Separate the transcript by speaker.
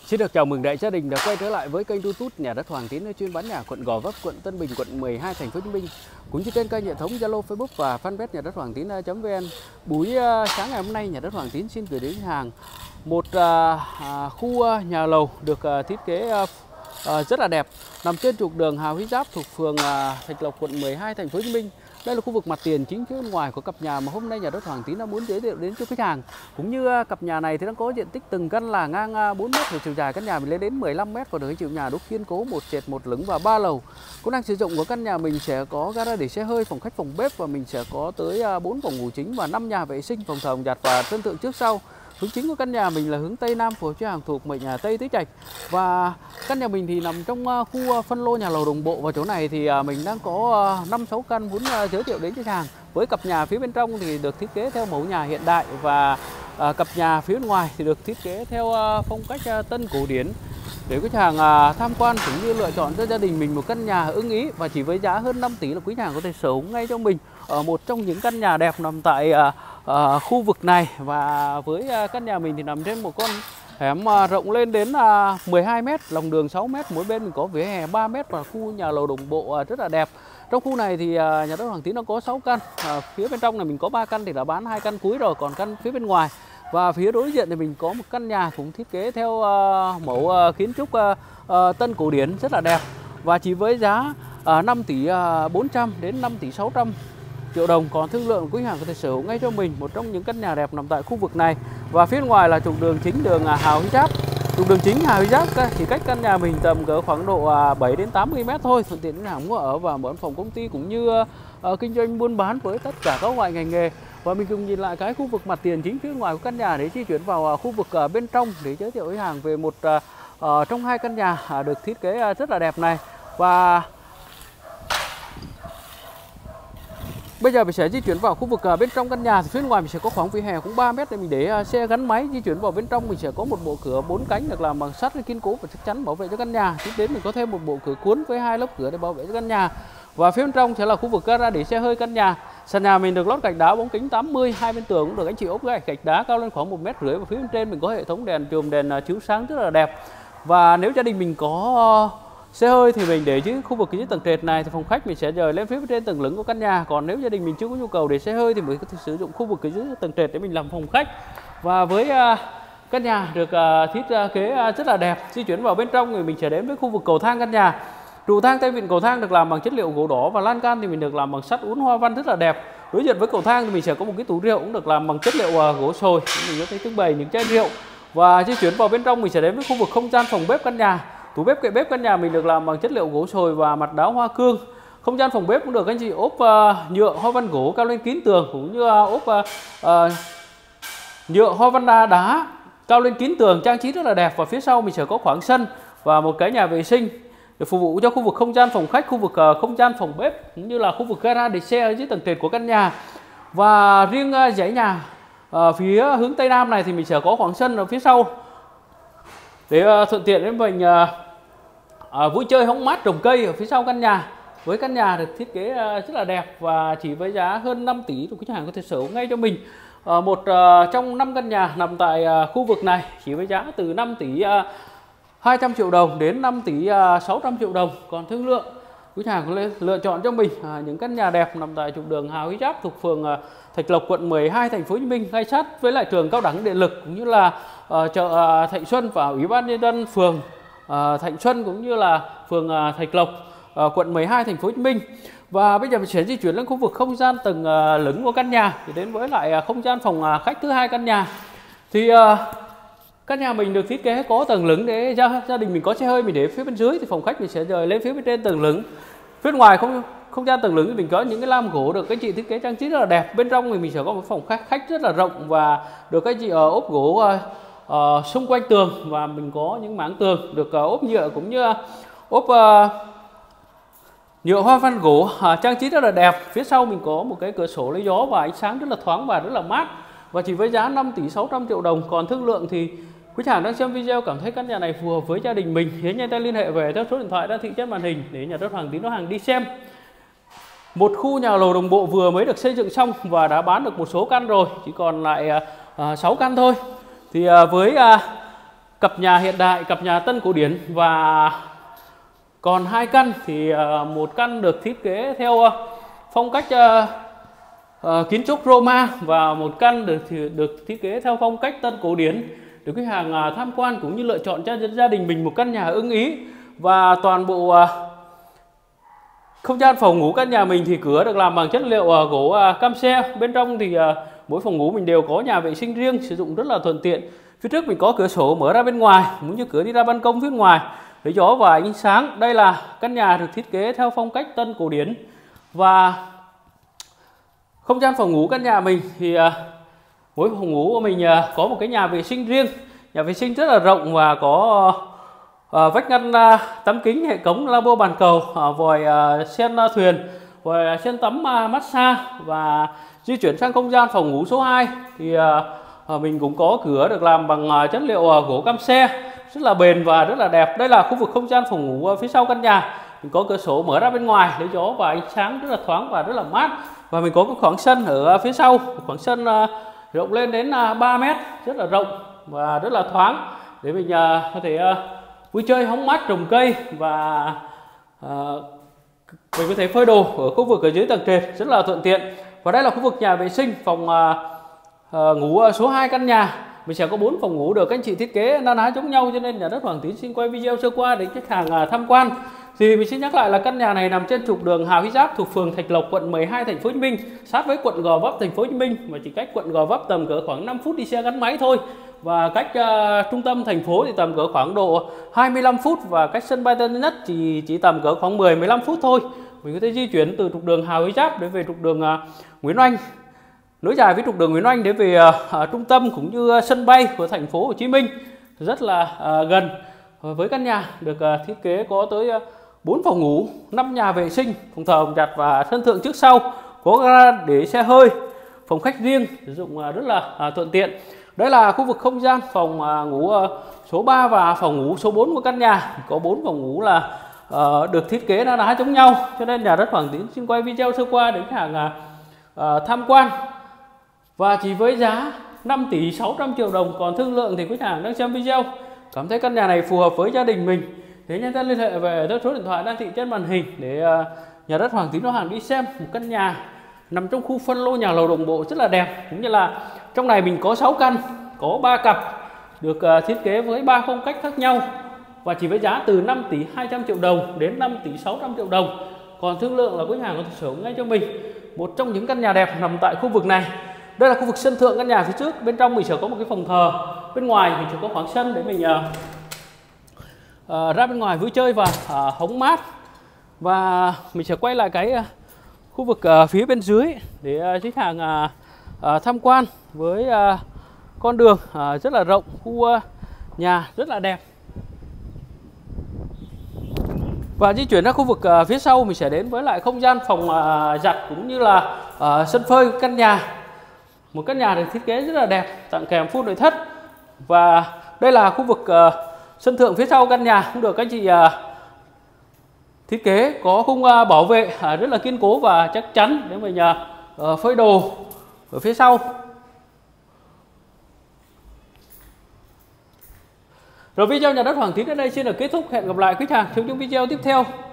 Speaker 1: Xin được chào mừng đại gia đình đã quay trở lại với kênh YouTube Nhà đất Hoàng Tín, chuyên bán nhà quận Gò Vấp, quận Tân Bình, quận 12, thành phố Hồ Chí Minh, cũng như trên kênh hệ thống Zalo, Facebook và fanpage Nhà đất Hoàng Tín.vn. Buổi sáng ngày hôm nay, Nhà đất Hoàng Tín xin gửi đến hàng một khu nhà lầu được thiết kế rất là đẹp, nằm trên trục đường Hà Huy Giáp thuộc phường Thạch Lộc, quận 12, thành phố Hồ Chí Minh. Đây là khu vực mặt tiền chính phía bên ngoài của cặp nhà mà hôm nay Nhà đất Hoàng Tín đã muốn giới thiệu đến cho khách hàng. Cũng như cặp nhà này thì đang có diện tích từng căn là ngang 4 m và chiều dài căn nhà mình lên đến 15 m, và được chiều nhà đúc kiên cố, một trệt một lửng và 3 lầu. Cũng đang sử dụng của căn nhà mình sẽ có gara để xe hơi, phòng khách, phòng bếp, và mình sẽ có tới 4 phòng ngủ chính và 5 nhà vệ sinh, phòng thờ, phòng giặt và sân thượng trước sau. Hướng chính của căn nhà mình là hướng Tây Nam, phù hợp cho hàng thuộc mệnh Tây Tứ Trạch. Và căn nhà mình thì nằm trong khu phân lô nhà lầu đồng bộ, và chỗ này thì mình đang có 5-6 căn muốn giới thiệu đến khách hàng. Với cặp nhà phía bên trong thì được thiết kế theo mẫu nhà hiện đại, và cặp nhà phía bên ngoài thì được thiết kế theo phong cách tân cổ điển, để khách hàng tham quan cũng như lựa chọn cho gia đình mình một căn nhà ưng ý. Và chỉ với giá hơn 5 tỷ là quý nhà có thể sở hữu ngay cho mình ở một trong những căn nhà đẹp nằm tại khu vực này. Và với căn nhà mình thì nằm trên một con hẻm rộng lên đến 12 m, lòng đường 6 m, mỗi bên mình có vỉa hè 3 m và khu nhà lầu đồng bộ rất là đẹp. Trong khu này thì Nhà đất Hoàng Tín nó có 6 căn. Phía bên trong này mình có 3 căn thì đã bán 2 căn cuối rồi, còn căn phía bên ngoài. Và phía đối diện thì mình có một căn nhà cũng thiết kế theo mẫu kiến trúc tân cổ điển rất là đẹp. Và chỉ với giá 5 tỷ 400 đến 5 tỷ 600 triệu đồng, còn thương lượng quý hàng có thể sở hữu ngay cho mình một trong những căn nhà đẹp nằm tại khu vực này. Và phía ngoài là trục đường chính đường Hà Huy Giáp. Trục đường chính Hà Huy Giáp chỉ cách căn nhà mình tầm cỡ khoảng độ 7 đến 80 m thôi, thuận tiện khách hàng mua ở và mở phòng công ty cũng như kinh doanh buôn bán với tất cả các loại ngành nghề. Và mình cùng nhìn lại cái khu vực mặt tiền chính phía ngoài của căn nhà để di chuyển vào khu vực bên trong để giới thiệu với hàng về một trong 2 căn nhà được thiết kế rất là đẹp này. Và bây giờ mình sẽ di chuyển vào khu vực bên trong căn nhà. Thì phía ngoài mình sẽ có khoảng vỉa hè cũng 3 m để mình để xe gắn máy. Di chuyển vào bên trong mình sẽ có một bộ cửa 4 cánh được làm bằng sắt kiên cố và chắc chắn bảo vệ cho căn nhà. Tiếp đến mình có thêm một bộ cửa cuốn với 2 lớp cửa để bảo vệ cho căn nhà. Và phía bên trong sẽ là khu vực gara để xe hơi căn nhà. Sàn nhà mình được lót gạch đá bóng kính 80, hai bên tường cũng được anh chị ốp gạch đá cao lên khoảng 1,5 m. Và phía bên trên mình có hệ thống đèn chùm, đèn chiếu sáng rất là đẹp. Và nếu gia đình mình có xe hơi thì mình để dưới khu vực dưới tầng trệt này, thì phòng khách mình sẽ dời lên phía trên tầng lửng của căn nhà. Còn nếu gia đình mình chưa có nhu cầu để xe hơi thì mình có thể sử dụng khu vực dưới tầng trệt để mình làm phòng khách. Và với căn nhà được thiết kế rất là đẹp. Di chuyển vào bên trong thì mình sẽ đến với khu vực cầu thang căn nhà. Trụ thang, tay vịn cầu thang được làm bằng chất liệu gỗ đỏ, và lan can thì mình được làm bằng sắt uốn hoa văn rất là đẹp. Đối diện với cầu thang thì mình sẽ có một cái tủ rượu cũng được làm bằng chất liệu gỗ sồi, mình có thể trưng bày những chai rượu. Và di chuyển vào bên trong mình sẽ đến với khu vực không gian phòng bếp căn nhà. Tủ bếp, kệ bếp căn nhà mình được làm bằng chất liệu gỗ sồi và mặt đá hoa cương. Không gian phòng bếp cũng được anh chị ốp nhựa hoa văn gỗ cao lên kín tường, cũng như ốp nhựa hoa văn đá cao lên kín tường, trang trí rất là đẹp. Và phía sau mình sẽ có khoảng sân và một cái nhà vệ sinh để phục vụ cho khu vực không gian phòng khách, khu vực không gian phòng bếp, cũng như là khu vực gara để xe ở dưới tầng trệt của căn nhà. Và riêng dãy nhà phía hướng Tây Nam này thì mình sẽ có khoảng sân ở phía sau để thuận tiện đến mình vui chơi hóng mát, trồng cây ở phía sau căn nhà. Với căn nhà được thiết kế rất là đẹp và chỉ với giá hơn 5 tỷ thì khách hàng có thể sở hữu ngay cho mình một trong 5 căn nhà nằm tại khu vực này, chỉ với giá từ 5 tỷ 200 triệu đồng đến 5 tỷ 600 triệu đồng. Còn thương lượng quý khách hàng có thể lựa chọn cho mình những căn nhà đẹp nằm tại trục đường Hà Huy Giáp thuộc phường Thạch Lộc, quận 12, thành phố Hồ Chí Minh, ngay sát với lại trường cao đẳng điện lực, cũng như là chợ Thạnh Xuân và Ủy ban nhân dân phường Thạnh Xuân, cũng như là phường Thạch Lộc, quận 12, thành phố Hồ Chí Minh. Và bây giờ mình sẽ di chuyển lên khu vực không gian tầng lửng của căn nhà để đến với lại không gian phòng khách thứ 2 căn nhà. Thì căn nhà mình được thiết kế có tầng lửng để gia đình mình có xe hơi mình để phía bên dưới, thì phòng khách mình sẽ dời lên phía bên trên tầng lửng. Phía ngoài không gian tầng lửng thì mình có những cái lam gỗ được các chị thiết kế trang trí rất là đẹp. Bên trong thì mình sẽ có một phòng khách rất là rộng và được các chị ốp gỗ xung quanh tường, và mình có những mảng tường được ốp nhựa cũng như ốp nhựa hoa văn gỗ trang trí rất là đẹp. Phía sau mình có một cái cửa sổ lấy gió và ánh sáng rất là thoáng và rất là mát, và chỉ với giá 5 tỷ 600 triệu đồng. Còn thương lượng thì quý khách hàng đang xem video cảm thấy căn nhà này phù hợp với gia đình mình thì nhanh tay liên hệ về theo số điện thoại đang thị trên màn hình để Nhà đất Hoàng Tín có hàng đi xem. Một khu nhà lầu đồng bộ vừa mới được xây dựng xong và đã bán được một số căn rồi, chỉ còn lại 6 căn thôi. Thì với cặp nhà hiện đại, cặp nhà tân cổ điển, và còn 2 căn thì một căn được thiết kế theo phong cách kiến trúc Roma, và một căn được thiết kế theo phong cách tân cổ điển để khách hàng tham quan cũng như lựa chọn cho gia đình mình một căn nhà ưng ý. Và toàn bộ không gian phòng ngủ căn nhà mình thì cửa được làm bằng chất liệu gỗ cam xe. Bên trong thì mỗi phòng ngủ mình đều có nhà vệ sinh riêng, sử dụng rất là thuận tiện. Phía trước mình có cửa sổ mở ra bên ngoài, cũng như cửa đi ra ban công phía ngoài để gió và ánh sáng. Đây là căn nhà được thiết kế theo phong cách tân cổ điển. Và không gian phòng ngủ căn nhà mình thì mỗi phòng ngủ của mình có một cái nhà vệ sinh riêng. Nhà vệ sinh rất là rộng và có vách ngăn tấm kính, hệ cống lavabo bàn cầu, vòi sen thuyền, vòi sen tắm massage. Và di chuyển sang không gian phòng ngủ số 2 thì mình cũng có cửa được làm bằng chất liệu gỗ cam xe, rất là bền và rất là đẹp. Đây là khu vực không gian phòng ngủ phía sau căn nhà. Mình có cửa sổ mở ra bên ngoài lấy gió và ánh sáng rất là thoáng và rất là mát. Và mình có cái khoảng sân ở phía sau, khoảng sân rộng lên đến 3 mét, rất là rộng và rất là thoáng để mình có thể vui chơi hóng mát, trồng cây, và mình có thể phơi đồ ở khu vực ở dưới tầng trệt rất là thuận tiện. Và đây là khu vực nhà vệ sinh phòng ngủ số 2 căn nhà. Mình sẽ có 4 phòng ngủ được anh chị thiết kế na ná giống nhau, cho nên nhà đất Hoàng Tín xin quay video sơ qua để khách hàng tham quan. Thì mình xin nhắc lại là căn nhà này nằm trên trục đường Hà Huy Giáp thuộc phường Thạch Lộc, quận 12, thành phố Hồ Chí Minh, sát với quận Gò Vấp, thành phố Hồ Chí Minh, và chỉ cách quận Gò Vấp tầm cỡ khoảng 5 phút đi xe gắn máy thôi. Và cách trung tâm thành phố thì tầm cỡ khoảng độ 25 phút, và cách sân bay Tân Nhất chỉ tầm cỡ khoảng 10-15 phút thôi. Mình có thể di chuyển từ trục đường Hà Huy Giáp để về trục đường Nguyễn Oanh, nối dài với trục đường Nguyễn Oanh để về trung tâm cũng như sân bay của thành phố Hồ Chí Minh, rất là gần. Với căn nhà được thiết kế có tới 4 phòng ngủ, 5 nhà vệ sinh, phòng thờ, phòng giặt và sân thượng trước sau, có gara để xe hơi, phòng khách riêng, sử dụng rất là thuận tiện. Đây là khu vực không gian phòng ngủ số 3 và phòng ngủ số 4 của căn nhà. Có 4 phòng ngủ là được thiết kế na ná giống nhau, cho nên nhà đất Hoàng Tín xin quay video sơ qua để khách hàng tham quan. Và chỉ với giá 5 tỷ 600 triệu đồng, còn thương lượng thì khách hàng đang xem video cảm thấy căn nhà này phù hợp với gia đình mình thì nhanh tay liên hệ về số điện thoại đang thị trên màn hình để nhà đất Hoàng Tín nó hàng đi xem một căn nhà nằm trong khu phân lô nhà lầu đồng bộ rất là đẹp. Cũng như là trong này mình có 6 căn, có 3 cặp được thiết kế với 3 phong cách khác nhau, và chỉ với giá từ 5 tỷ 200 triệu đồng đến 5 tỷ 600 triệu đồng. Còn thương lượng là khách hàng có thể sở hữu ngay cho mình một trong những căn nhà đẹp nằm tại khu vực này. Đây là khu vực sân thượng căn nhà phía trước, bên trong mình sẽ có một cái phòng thờ, bên ngoài mình sẽ có khoảng sân để mình ra bên ngoài vui chơi và hóng mát. Và mình sẽ quay lại cái khu vực phía bên dưới để khách hàng tham quan với con đường rất là rộng, khu nhà rất là đẹp. Và di chuyển ra khu vực phía sau mình sẽ đến với lại không gian phòng giặt cũng như là sân phơi căn nhà. Một căn nhà được thiết kế rất là đẹp, tặng kèm full nội thất. Và đây là khu vực sân thượng phía sau căn nhà cũng được các chị thiết kế có khung bảo vệ rất là kiên cố và chắc chắn để mình phơi đồ ở phía sau. Rồi video nhà đất Hoàng Tín đến đây xin được kết thúc. Hẹn gặp lại quý khách hàng trong những video tiếp theo.